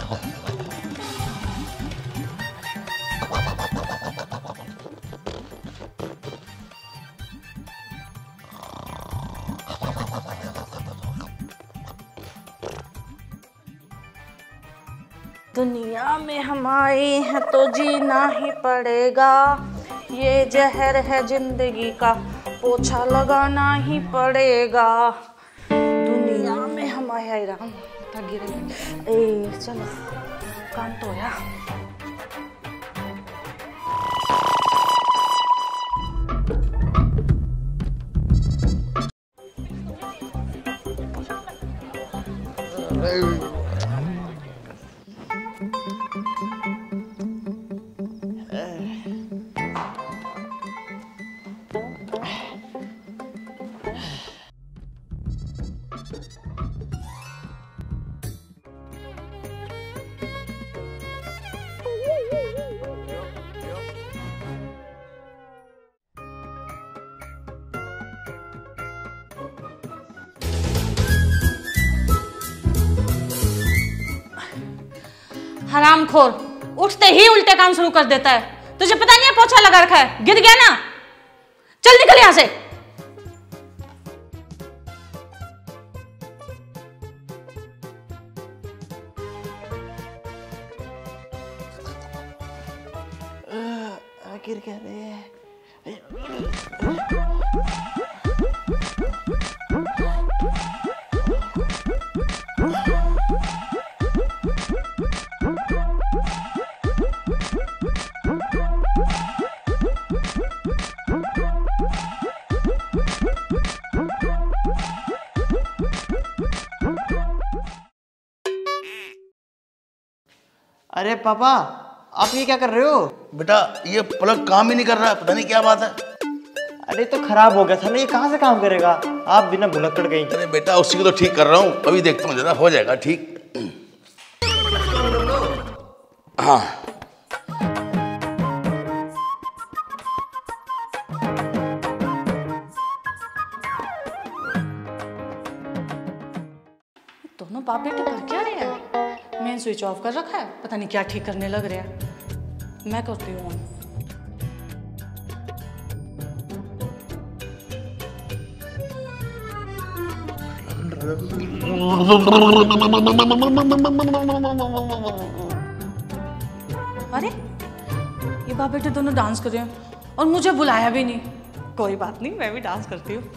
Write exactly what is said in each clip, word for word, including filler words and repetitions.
दुनिया में हम आए हैं तो जीना ही पड़ेगा, ये जहर है जिंदगी का पोछा लगाना ही पड़ेगा। दुनिया में हम आए राम गिरे ए चलो काम तो है। हरामखोर उठते ही उल्टे काम शुरू कर देता है। तुझे पता नहीं है पोछा लगा रखा है, गिर गया ना। चल निकल यहां से। गिर गया रे। अरे पापा आप ये क्या कर रहे हो? बेटा ये प्लग काम ही नहीं कर रहा, पता नहीं क्या बात है। अरे तो खराब हो गया था ना, ये कहाँ से काम करेगा? आप बिना भुलक्कड़ गई। अरे बेटा उसी को तो ठीक कर रहा हूँ, अभी देखता हूँ जरा हो जाएगा ठीक। हाँ दोनों बाप बेटे कर क्या रहे हैं? मेन स्विच ऑफ कर रखा है, पता नहीं क्या ठीक करने लग रहा है। मैं करती हूँ। अरे ये बाप बेटे दोनों डांस कर रहे हैं और मुझे बुलाया भी नहीं। कोई बात नहीं, मैं भी डांस करती हूँ।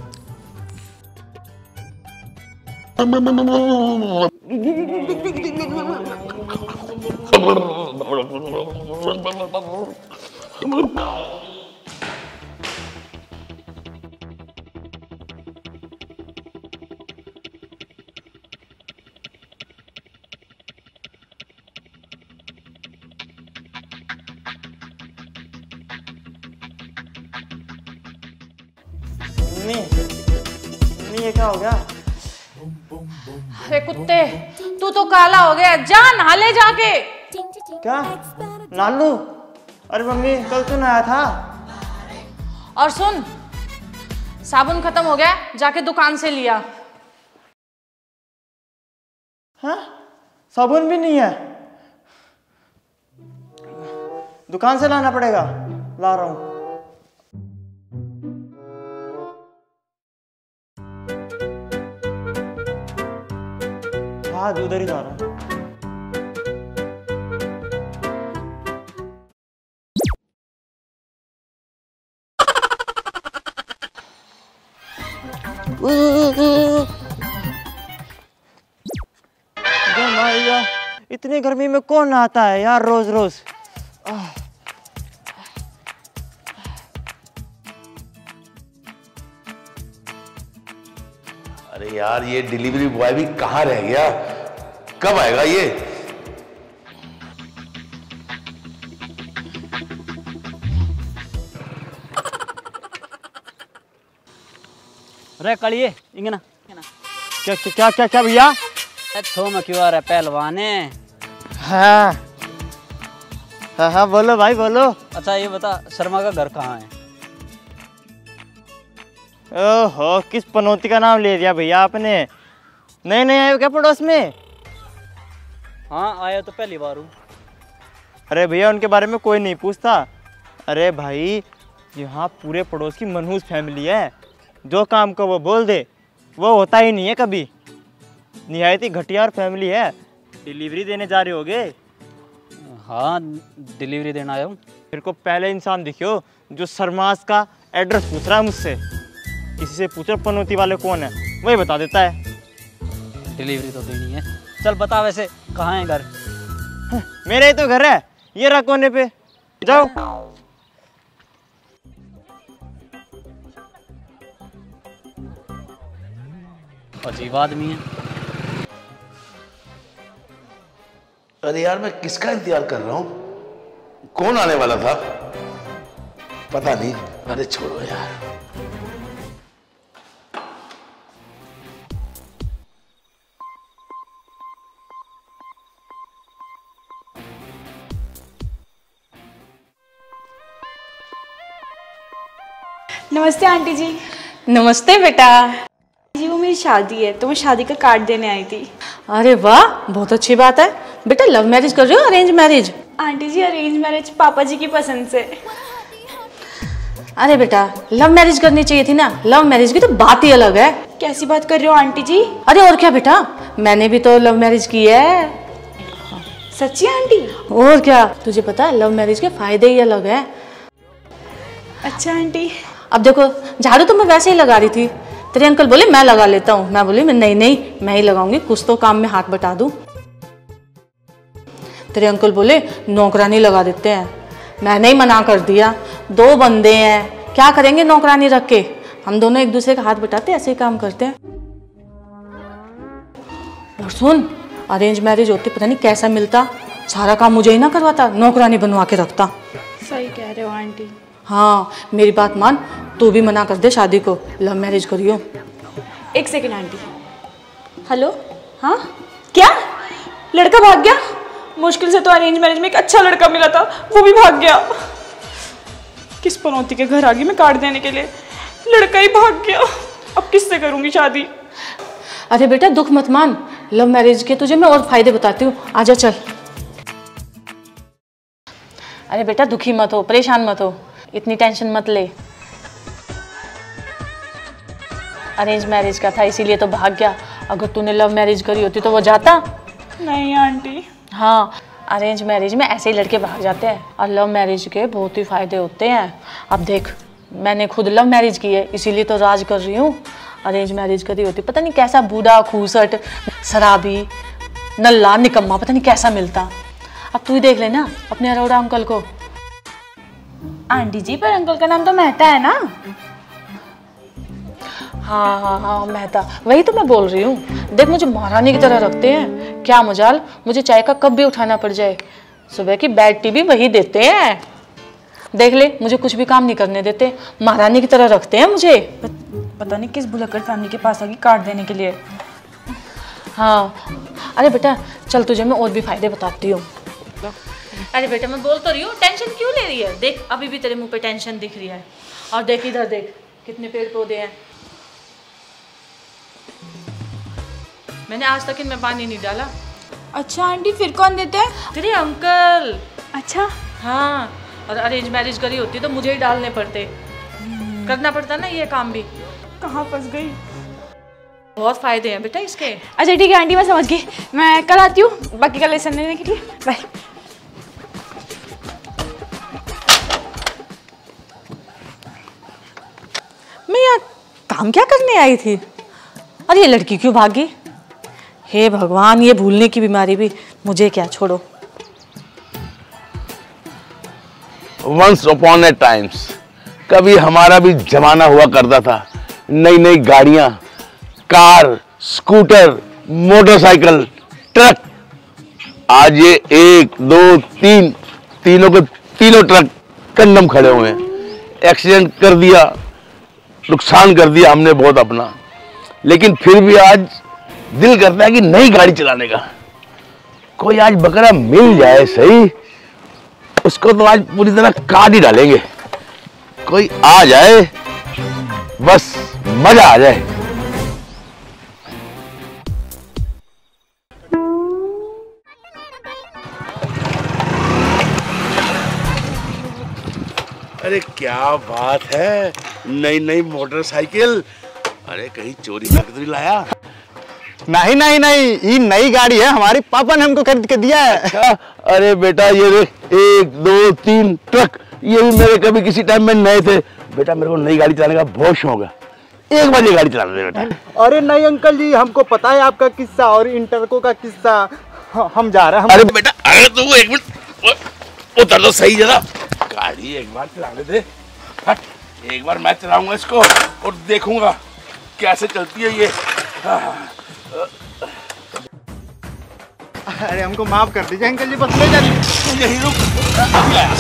मम्मी, मम्मी ये क्या हो गया? अरे कुत्ते, तू तो काला हो गया, जा नहा ले जाके। क्या नालू? अरे मम्मी कल तो नहाया था। और सुन, साबुन खत्म हो गया, जाके दुकान से लिया। हाँ साबुन भी नहीं है? दुकान से लाना पड़ेगा। ला रहा हूँ। हाँ उधर ही जा रहा हूँ। इतनी गर्मी में कौन नहाता है यार रोज रोज। अरे यार ये डिलीवरी बॉय भी कहाँ रह गया, कब आएगा ये? अरे कलिए इंगना क्या क्या क्या क्या भैया? छो में क्यों आ रहा है पहलवाने? हाँ हाँ हाँ बोलो भाई बोलो। अच्छा ये बता शर्मा का घर कहाँ है? ओहो किस पनौती का नाम ले दिया भैया आपने। नहीं नहीं आए हो क्या पड़ोस में? हाँ आया तो पहली बार हूँ। अरे भैया उनके बारे में कोई नहीं पूछता। अरे भाई यहाँ पूरे पड़ोस की मनहूस फैमिली है, जो काम को वो बोल दे वो होता ही नहीं है कभी। निहायत ही घटिया और फैमिली है। डिलीवरी देने जा रहे होगे? हाँ डिलीवरी देना आया हूँ। मेरे को पहले इंसान दिखियो जो शर्मास का एड्रेस पूछ रहा है मुझसे। किसी से पूछो पनौती वाले कौन है, वही बता देता है। डिलीवरी तो देनी है। चल बता वैसे कहाँ है घर? मेरा ही तो घर है, ये रहा कोने पे, जाओ। अजीब आदमी है। अरे यार मैं किसका इंतजार कर रहा हूँ? कौन आने वाला था? पता नहीं। अरे छोड़ो यार। नमस्ते आंटी जी। नमस्ते बेटा। जी वो मेरी शादी है तो मैं शादी का कार्ड देने आई थी। अरे वाह, बहुत अच्छी बात है। बेटा लव मैरिज कर रहे हो arrange marriage? Aunty ji arrange marriage papa ji की पसंद से। अरे बेटा लव मैरिज करनी चाहिए थी ना, लव मैरिज की तो बात ही अलग है। कैसी बात कर रहे हो आंटी जी? अरे और क्या बेटा, मैंने भी तो लव मैरिज की है। सच्ची आंटी? और क्या, तुझे पता है लव मैरिज के फायदे ही अलग है। अच्छा आंटी। अब देखो झाड़ू तो मैं वैसे ही लगा रही थी, तेरे अंकल बोले मैं लगा लेता हूँ, मैं बोली मैं नहीं नहीं मैं ही लगाऊंगी, कुछ तो काम में हाथ बटा दूँ। तेरे अंकल बोले नौकरानी लगा देते हैं, मैंने ही मना कर दिया। दो बंदे हैं, क्या करेंगे नौकरानी रख के, हम दोनों एक दूसरे का हाथ बटाते ऐसे ही काम करते हैं। और सुन, अरेंज मैरिज होती पता नहीं कैसा मिलता, सारा काम मुझे ही ना करवाता, नौकरानी बनवा के रखता। सही कह रहे हो आंटी। हाँ मेरी बात मान, तू भी मना कर दे शादी को, लव मैरिज करियो। एक सेकेंड आंटी। हेलो, हाँ क्या लड़का भाग गया? मुश्किल से तो अरेंज मैरिज में एक अच्छा लड़का मिला था, वो भी भाग गया। किस पनौती के घर आ गई मैं कार्ड देने के लिए, लड़का ही भाग गया। अब किससे करूंगी शादी? अरे बेटा दुख मत मान, लव मैरिज के तुझे मैं और फायदे बताती हूँ, आजा चल। अरे बेटा दुखी मत हो, परेशान मत हो, इतनी टेंशन मत ले। अरेंज मैरिज का था इसीलिए तो भाग गया, अगर तूने लव मैरिज करी होती तो वो जाता? नहीं आंटी। हाँ अरेंज मैरिज में ऐसे ही लड़के भाग जाते हैं, और लव मैरिज के बहुत ही फायदे होते हैं। अब देख मैंने खुद लव मैरिज की है इसीलिए तो राज कर रही हूँ। अरेंज मैरिज करी होती पता नहीं कैसा बूढ़ा खूसट शराबी नल्ला निकम्मा पता नहीं कैसा मिलता। अब तू ही देख लेना अपने अरोड़ा अंकल को। आंटी जी पर अंकल का नाम तो मेहता है ना? हाँ हाँ हाँ मेहता, वही तो मैं बोल रही हूँ। देख मुझे महारानी की तरह रखते हैं, क्या मजाल मुझे चाय का कप भी उठाना पड़ जाए, सुबह की बेड टी भी वही देते हैं। देख ले मुझे कुछ भी काम नहीं करने देते, महारानी की तरह रखते हैं मुझे। पता नहीं किस भुलक्कड़ फैमिली के पास आ गई कार्ड देने के लिए। हाँ अरे बेटा चल तुझे मैं और भी फायदे बताती हूँ। अरे बेटा मैं बोल तो रही हूँ, टेंशन क्यों ले रही है? देख अभी भी तेरे मुंह पे टेंशन दिख रही है, और देख इधर देख कितने पेड़ पौधे हैं। मैंने आज तक इनमें पानी नहीं डाला। अच्छा आंटी फिर कौन देते हैं? तेरे अंकल। अच्छा हाँ, और अरेंज मैरिज करी होती तो मुझे ही डालने पड़ते, करना पड़ता ना ये काम भी। कहाँ फंस गई? बहुत फायदे हैं बेटा इसके। अच्छा ठीक है आंटी मैं समझ गई, मैं कल आती हूँ बाकी का लेसन लेने के लिए। बाय। मैं यहाँ काम क्या करने आई थी, और ये लड़की क्यों भागी? हे भगवान, ये भूलने की बीमारी भी मुझे क्या, छोड़ो। वंस अपॉन ए टाइम्स, कभी हमारा भी जमाना हुआ करता था, नई नई गाड़ियां, कार, स्कूटर, मोटरसाइकिल, ट्रक। आज ये एक दो तीन तीनों के तीनों ट्रक कंडम खड़े हुए हैं। एक्सीडेंट कर दिया, नुकसान कर दिया हमने बहुत अपना, लेकिन फिर भी आज दिल करता है कि नई गाड़ी चलाने का। कोई आज बकरा मिल जाए सही, उसको तो आज पूरी तरह काट ही डालेंगे। कोई आ जाए बस मजा आ जाए। अरे क्या बात है, नई नई मोटरसाइकिल। अरे कहीं चोरी करके तो नहीं लाया? नहीं नहीं नहीं, ये नई गाड़ी है, हमारे पापा ने हमको खरीद के दिया है। अच्छा, अरे बेटा ये देख, एक दो तीन ट्रक, ये भी मेरे कभी किसी टाइम में नए थे। बेटा मेरे को नई गाड़ी चलाने का बहुत शौक है, एक बार ये गाड़ी चला दे बेटा। अरे नहीं अंकल जी, हमको पता है आपका किस्सा और इंटरको का किस्सा। हम जा रहे हैं। अरे बेटा, अरे तू एक मिनट उतर तो सही जरा, गाड़ी एक बार चलाने दे। हट, एक बार मैं चलाऊंगा इसको और देखूंगा कैसे चलती है ये। अरे हमको माफ कर दीजिए अंकल जी, बस ले जाइए। यही रुक, अभी आया।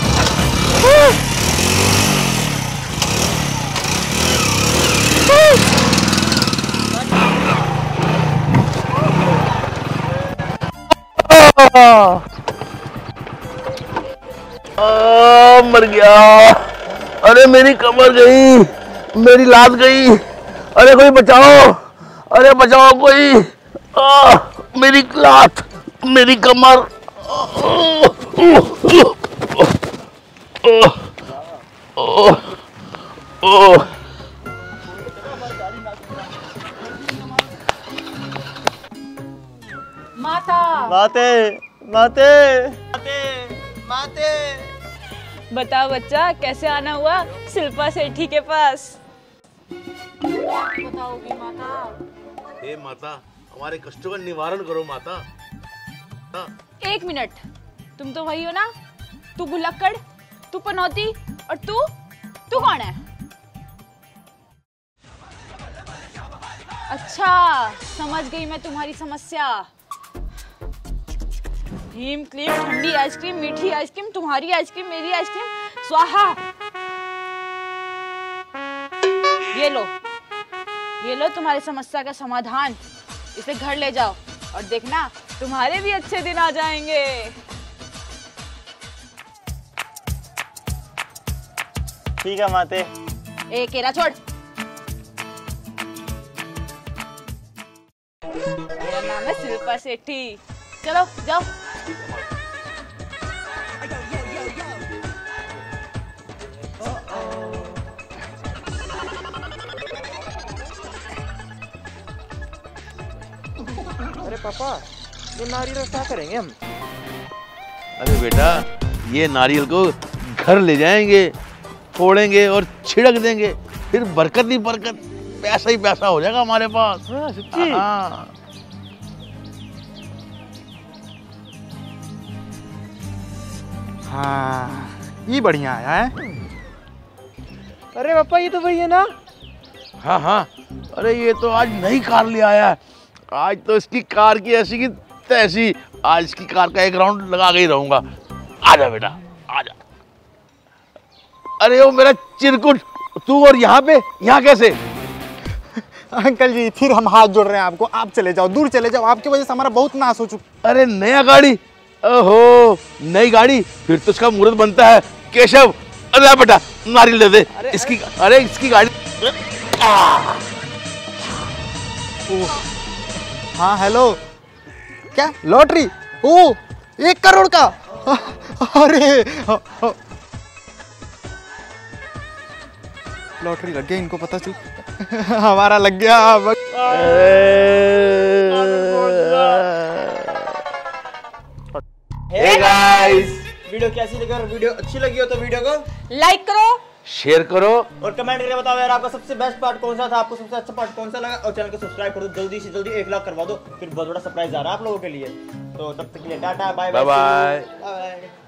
आ, मर गया। अरे मेरी कमर गई, मेरी लात गई। अरे कोई बचाओ, अरे बचाओ कोई। आ, मेरी लात, मेरी कमर। माता माते माते माते माते। बताओ बच्चा, कैसे आना हुआ शिल्पा सेठी के पास? बताओगी माता? हे माता, हमारे कष्टों का निवारण करो माता। एक मिनट, तुम तो वही हो ना? तू भुलक्कड़, तू पनौती, और तू तू कौन है? अच्छा, समझ गई मैं तुम्हारी समस्या। हिम क्रीम, ठंडी आइसक्रीम, मीठी आइसक्रीम, तुम्हारी आइसक्रीम, मेरी आइसक्रीम, स्वाहा। ये लो, ये लो तुम्हारी समस्या का समाधान। इसे घर ले जाओ और देखना तुम्हारे भी अच्छे दिन आ जाएंगे। ठीक है माते। ए केरा छोड़। मेरा नाम है शिल्पा सेठी। चलो जाओ। अरे पापा, ये नारियल क्या करेंगे हम? अरे बेटा, ये नारियल को घर ले जाएंगे, फोड़ेंगे और छिड़क देंगे, फिर बरकत ही बरकत, पैसा ही पैसा हो जाएगा हमारे पास। हाँ, सच्ची? हाँ। हाँ, ये बढ़िया आया है। अरे पापा, ये तो वही है ना? हाँ हाँ, अरे ये तो आज नई कार ले आया है। आज तो इसकी कार की ऐसी की तैसी, आज इसकी कार का एक राउंड लगा के ही रहूंगा। आजा बेटा, आजा। अरे वो मेरा चिरकुट, तू और यहाँ पे, यहाँ कैसे? अंकल जी, फिर हम हाथ जोड़ रहे हैं आपको। आप चले जाओ, दूर चले जाओ, आपकी वजह से हमारा बहुत नाश हो चुका। अरे नया गाड़ी, ओहो नई गाड़ी, फिर तो इसका मुहूर्त बनता है। केशव, अरे बेटा नारियल दे दे। अरे, इसकी अरे इसकी गाड़ी। हाँ हेलो, क्या लॉटरी? ओ, एक करोड़ का? अरे लॉटरी लग गया, इनको पता चल। हमारा लग गया। हे गाइस, वीडियो कैसी लगी? अगर वीडियो अच्छी लगी हो तो वीडियो को लाइक करो, शेयर करो और कमेंट करके बताओ यार, आपका सबसे बेस्ट पार्ट कौन सा था, आपको सबसे अच्छा पार्ट कौन सा लगा। और चैनल को सब्सक्राइब कर दो, जल्दी से जल्दी एक लाख करवा दो, फिर बहुत बड़ा सरप्राइज आ रहा है आप लोगों के लिए। तो तब तक के लिए tata, bye bye bye. Bye.